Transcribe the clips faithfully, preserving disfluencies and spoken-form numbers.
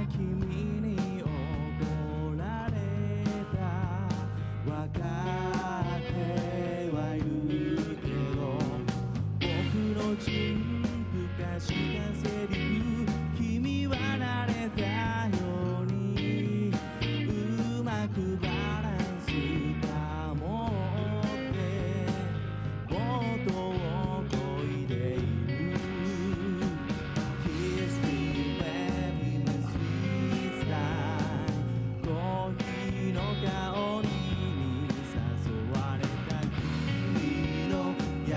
君に怒られた分かってはいるけど僕の陳腐化したセリフ君は慣れたようにうまくバランス保ってボートを漕いでいる Kiss me baby my sweet style コーヒーの香りに誘われた君の優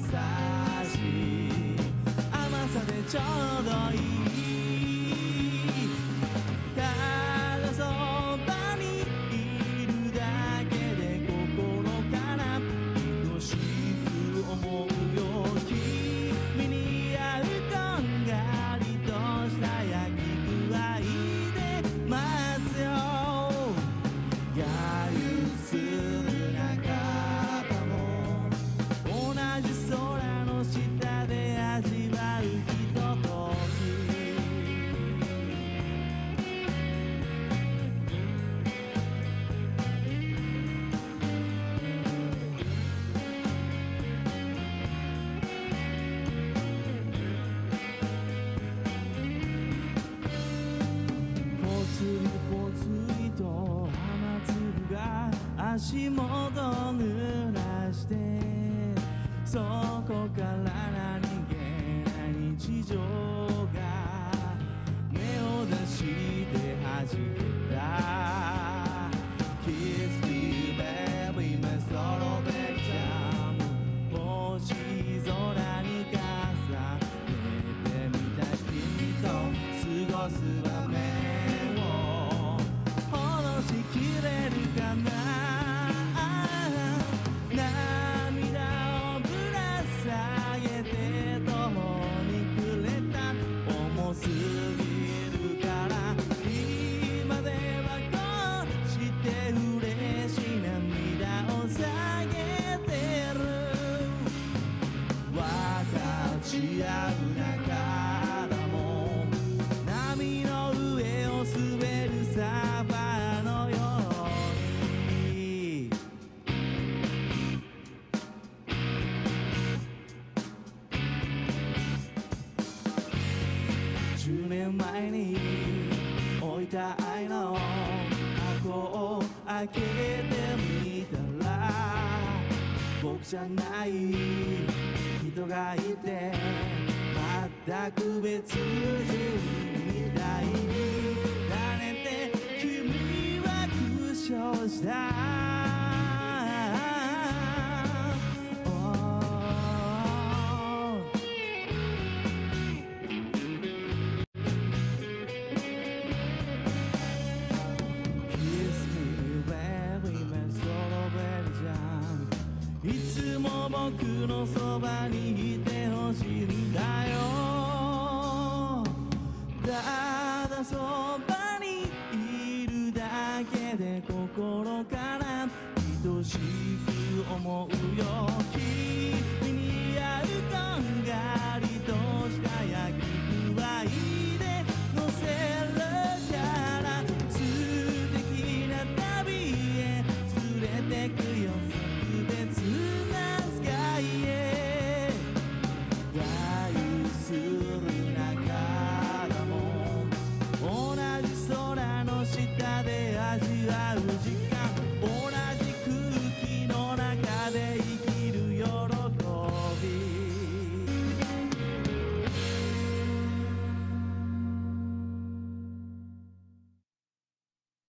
しい甘さでちょうどいいただそばにいるだけで心から愛しく思うよ君に合うこんがりとした焼き具合で待つよ揶揄する仲間も同じ空の下で味わうひとときぽつりぽつりと雨粒が足元濡らしてそこから何気ない日常が目を出して弾けた Kiss me baby my strawberry jam 星空に重ねてみた君と過ごす場面を話しきれるかな涙をぶら下げて途方に暮れた重すぎるから今ではこうして嬉し涙を下げてる分かち合う仲だもん波の上を滑るサーファーのようにじゅうねんまえに置いた愛の箱を開けてみたら僕じゃない人がいて全く別人みたいになれて君は苦笑したいつも僕のそばにいてほしいんだよだ